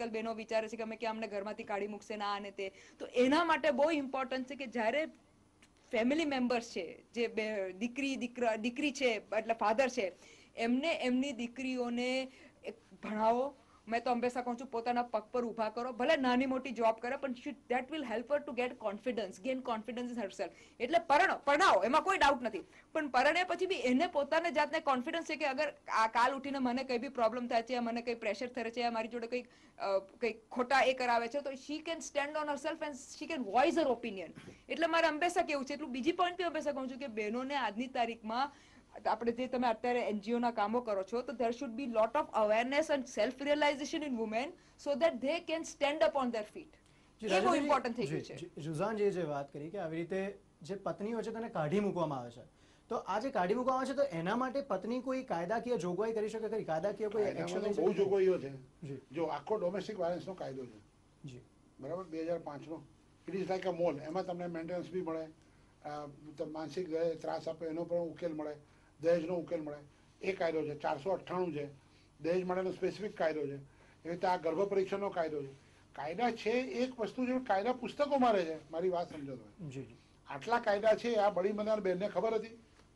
આજકાલ બહેનો વિચારે છે કે અમે કે અમને ઘરમાંથી કાઢી મૂકશે ના અને તે. તો એના માટે બહુ ઇમ્પોર્ટન્ટ છે કે જ્યારે ફેમિલી મેમ્બર્સ છે, જે દીકરી છે એટલે ફાધર છે, એમને એમની દીકરીઓને ભણાવો. મેં તો હંમેશા કહું છું પોતાના પગ પર ઊભા કરો, ભલે નાની મોટી જોબ કરે પણ that will help her to get confidence, gain confidence in herself. એટલે પરણાવો, એમાં કોઈ ડાઉટ નથી, પણ પરણ્યા પછી બી એને પોતાને જાતને કોન્ફિડન્સ છે કે અગર આ કાલ ઉઠીને મને કઈ બી પ્રોબ્લેમ થાય છે, મને કઈ પ્રેશર થાય છે, મારી જોડે કંઈક ખોટા એ કરાવે છે, તો she can stand on herself and she can voice her opinion. એટલે મારે હંમેશા કેવું છે, એટલું બીજી પોઈન્ટ બી હંમેશા કહું છું કે બહેનોને આજની તારીખમાં આપણે જે તમે અત્યારે એનજીઓ ના કામો કરો છો, તો there should be lot of awareness and self realization in women so that they can stand up on their feet. એ બહુ ઇમ્પોર્ટન્ટ થઈ ગયું છે. રુઝાન જે વાત કરી કે આવી રીતે જે પત્નીઓ છે તેને કાઢી મૂકવામાં આવે છે, તો આ જે કાઢી મૂકવામાં આવે છે તો એના માટે પત્ની કોઈ કાયદાકીય જોગવાઈ કરી શકે ખરી? કાયદાકીય કોઈ એક્શન? બહુ જોગવાઈઓ છે. જો આખો ડોમેસ્ટિક વાયલન્સનો કાયદો છે, જી બરાબર, 2005નો. It is like a mall. એમાં તમને મેન્ટેનન્સ બી મળે, માનસિક ત્રાસ આપે એનો પણ ઉકેલ મળે, દહેજનો ઉકેલ મળે. એ કાયદો છે. 498 છે દહેજ માટેનો સ્પેસિફિક કાયદો છે. એવી રીતે આ ગર્ભ પરીક્ષણનો કાયદો છે. કાયદા છે એક વસ્તુ છે, કાયદા પુસ્તકોમાં રહે છે. મારી વાત સમજો તમે. આટલા કાયદા છે, આ બળી બનાર બેનને ખબર હતી?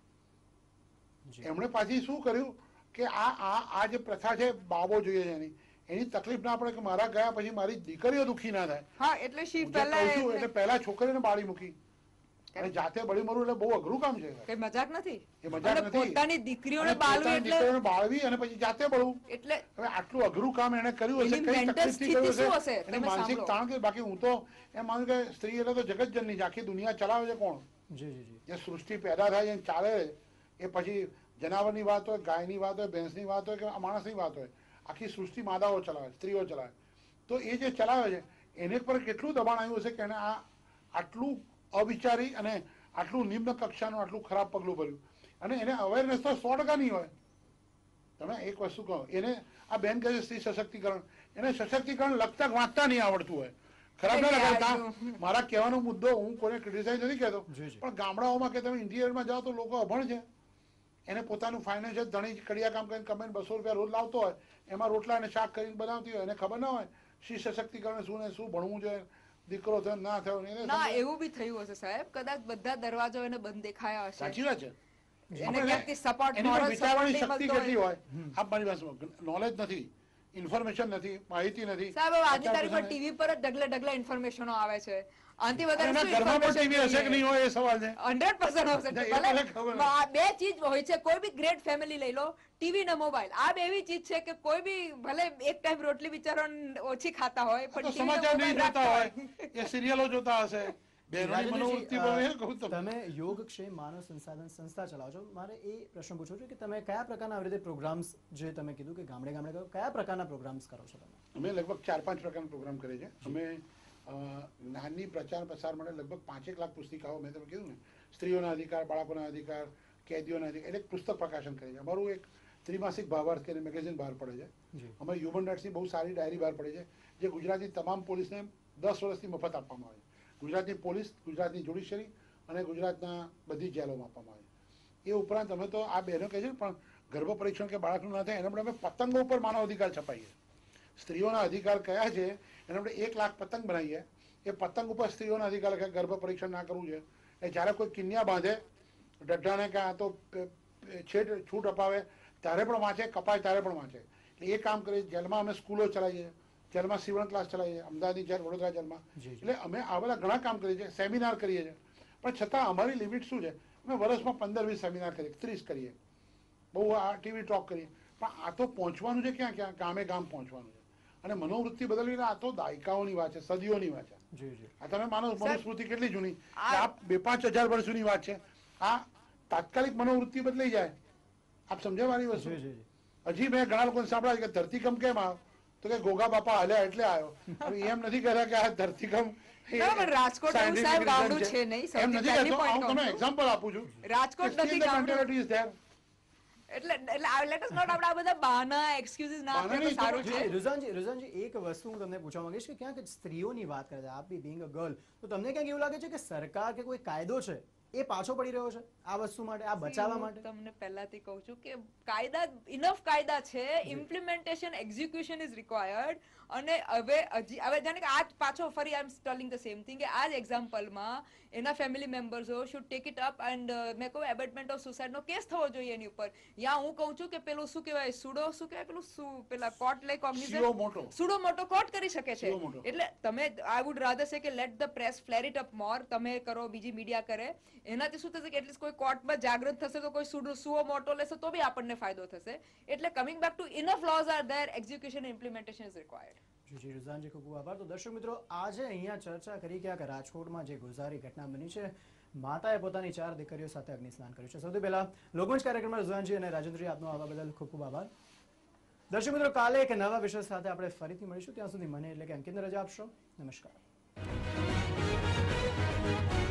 એમણે પાછી શું કર્યું કે આ જે પ્રથા છે, બાબો જોઈએ છે એની તકલીફ ના પડે કે મારા ગયા પછી મારી દીકરીઓ દુઃખી ના થાય. હા, એટલે એટલે પહેલા છોકરીને બાળી મૂકી અને જાતે બળી મરવું એટલે બહુ અઘરું કામ છે. કઈ મજાક નથી. એ મજાક નથી. પોતાની દીકરીઓને બાળવી અને પછી જાતે બળવું, એટલે હવે આટલું અઘરું કામ એને કર્યું હશે, કઈ તકલીફથી કર્યું હશે, એની માનસિક તાણ કે. બાકી હું તો એમ માનું કે સ્ત્રી એટલે તો જગતજનની, આખી દુનિયા ચલાવે છે કોણ? જે સૃષ્ટિ પેદા થાય છે ચાલે એ પછી જનાવરની વાત હોય, ગાયની વાત હોય, ભેંસની વાત હોય કે માણસની વાત હોય, આખી સૃષ્ટિ માદાઓ ચલાવે, સ્ત્રીઓ ચલાવે. તો એ જે ચલાવે છે એને પર કેટલું દબાણ આવ્યું હશે કે એને આટલું અવિચારી અને આટલું નિમ્ન કક્ષાનું આટલું ખરાબ પગલું ભર્યું. અને એને અવેરનેસ તો 100% નહીં હોય. તમે એક વસ્તુ કહો, એને આ બેન કહે છે સ્ત્રી સશક્તિકરણ, એને સશક્તિકરણ લખતા વાંચતા નહીં આવડતું હોય. ખરાબ ના લગાડતા. મારા કહેવાનો મુદ્દો, હું કોઈને ક્રિટિસાઇઝ નથી કહેતો, પણ ગામડાઓમાં કે તમે ઇન્ટિરિયરમાં જાઓ તો લોકો અભણ છે. એને પોતાનું ફાઇનાન્શિયલ ધણી કડિયા કામ કરીને કમાઈને 200 રૂપિયા રોજ લાવતો હોય, એમાં રોટલા અને શાક કરીને બનાવતી હોય, એને ખબર ના હોય સ્ત્રી સશક્તિકરણ શું ને શું ભણવું જોઈએ, દીકરો થયો ના થયો. ના, એવું બી થયું હશે સાહેબ, કદાચ બધા દરવાજો એને બંધ દેખાયા હશે. સાચી વાત છે. વિચારવાની શક્તિ કેટલી હોય આ મારી પાસે નોલેજ નથી, ઇન્ફોર્મેશન નથી, માહિતી નથી. સાહેબ આજની તારીખમાં ટીવી પર જ ઢગલા ઇન્ફોર્મેશનો આવે છે. આનાથી વધારે ઘરમાં ટીવી હશે કે નહીં હોય એ સવાલ છે. 100% હશે. બે ચીજ હોય છે, કોઈ બી ગ્રેટ ફેમિલી લઈ લો, ટીવી ને મોબાઈલ, આ બે એવી ચીજ છે કે કોઈ બી ભલે એક ટાઈમ રોટલી બિચારો ઓછી ખાતા હોય પણ સમાચાર નહીં જોતા હોય, એ સિરિયલો જોતા હશે. તમે યોગક્ષેમ માનવ સંસાધન સંસ્થા ચલાવો છો, મારે એ પ્રશ્ન પૂછવો છે કે તમે કયા પ્રકારના આવી રીતે પ્રોગ્રામ્સ, જે તમે કીધું કે ગામડે ગામડે કયા પ્રકારના પ્રોગ્રામ્સ કરો છો તમે? અમે લગભગ 4-5 પ્રકારના પ્રોગ્રામ કરીએ છીએ. અમે જ્ઞાનની પ્રચાર પ્રસાર માટે લગભગ 5-1 લાખ પુસ્તિકાઓ, મેં તમે કીધું ને, સ્ત્રીઓના અધિકાર, બાળકોના અધિકાર, કેદીઓના અધિકાર, એટલે પુસ્તક પ્રકાશન કરીએ છીએ. અમારું એક ત્રિમાસિક ભાવાર્થ કરીને મેગેઝિન બહાર પડે છે. અમારી હ્યુમન રાઇટ્સની બહુ સારી ડાયરી બહાર પડે છે, જે ગુજરાતની તમામ પોલીસને 10 વર્ષથી મફત આપવામાં આવે છે. ગુજરાતની પોલીસ, ગુજરાતની જ્યુડિશરી અને ગુજરાતના બધી જેલોમાં આપવામાં આવે. એ ઉપરાંત અમે તો આ બહેનો કહે છે પણ ગર્ભ પરીક્ષણ કે બાળકનું ના થાય એના માટે અમે પતંગો ઉપર માનવ અધિકાર છપાઈએ. સ્ત્રીઓના અધિકાર કયા છે એના માટે 1 લાખ પતંગ બનાવીએ. એ પતંગ ઉપર સ્ત્રીઓના અધિકાર લખે, ગર્ભ પરીક્ષણ ના કરવું છે. એ જ્યારે કોઈ કિન્યા બાંધે ડઢાને કે આ તો છૂટ અપાવે ત્યારે પણ વાંચે, કપાય ત્યારે પણ વાંચે. એ કામ કરીએ. જેલમાં અમે સ્કૂલો ચલાવીએ, જેલમાં સીવણ ક્લાસ ચલાવીએ, અમદાવાદની જેલ, વડોદરા જેલમાં. એટલે અમે આ બધા ઘણા કામ કરીએ છીએ, સેમિનાર કરીએ છીએ. પણ છતાં અમારી લિમિટ શું છે, અમે વર્ષમાં 15-20 સેમિનાર કરીએ, 30 કરીએ, બહુ આ ટીવી ટોક કરીએ. પણ આ તો પહોંચવાનું છે ક્યાં ગામે ગામ પહોંચવાનું છે. અને મનોવૃત્તિ બદલવી, આ તો દાયકાઓની વાત છે, સદીઓની વાત છે. આ તમે માનો મનુસ્મૃતિ કેટલી જૂની, આ 2-5 હજાર વર્ષ જૂની વાત છે. આ તાત્કાલિક મનોવૃત્તિ બદલાઈ જાય. આપ સમજ્યા મારી વસ્તુ? હજી મેં ઘણા લોકોને સાંભળ્યા કે ધરતીકંપ કેમ આવ્યો, તો કે ગોગા બાપા હાલ્યા એટલે આવ્યો. એમ નથી કહેતા કે આ ધરતીકંપ રાજકોટ ગામડું છે નહીં, એમ નથી કહેતો. હું તમને એક્ઝામ્પલ આપું છું. રાજકોટ નથી ગામડું. રુઝાનજી, એક વસ્તુ હું તમને પૂછવા માંગીશ કે ક્યાંક સ્ત્રીઓની વાત કરે છે, આપ બી બીંગ અ ગર્લ, તો તમને ક્યાંક એવું લાગે છે કે સરકાર કે કોઈ કાયદો છે એ પાછો પડી રહ્યો છે આ વસ્તુ માટે, આ બચાવવા માટે? તમને પહેલાથી કહું છું કે કાયદા ઇનફ કાયદા છે, ઇમ્પ્લિમેન્ટેશન એક્ઝિક્યુશન ઇઝ રિક્વાયર્ડ. અને હવે જાણે કે આજ પાછો ફરી I am telling the same thing કે આ જ એક્ઝામ્પલમાં એના ફેમિલી મેમ્બર્સો should take it up and મેં કહું એબેટમેન્ટ ઓફ સુસાઇડનો કેસ થવો જોઈએ એની ઉપર. યા હું કહું છું કે પેલું શું કહેવાય શું કહેવાય પેલું પેલા court like suo motu court કરી શકે છે. એટલે તમે આઈ વુડ રાધર સે કે let the press flare it up more. તમે કરો, બીજી મીડિયા કરે, એનાથી શું થશે કે એટલીસ્ટ કોઈ કોર્ટમાં જાગૃત થશે તો કોઈ સુઓ મોટો લેશે તો બી આપણને ફાયદો થશે. એટલે coming back to enough laws are there, execution implementation is required. જી રુઝાનજી, ખૂબ ખૂબ આભાર. તો દર્શક મિત્રો, આજે અહીંયા ચર્ચા કરી કે રાજકોટમાં જે ગોઝારી ઘટના બની છે, માતાએ પોતાની 4 દીકરીઓ સાથે અગ્નિ સ્નાન કર્યું છે. સૌથી પહેલા લોકમંચ કાર્યક્રમમાં રુઝાનજી અને રાજેન્દ્રજી આપનો આવવા બદલ ખૂબ ખૂબ આભાર. દર્શક મિત્રો, કાલે એક નવા વિષય સાથે આપણે ફરીથી મળીશું. ત્યાં સુધી મને એટલે કે અંકિતને રજા આપશો. નમસ્કાર.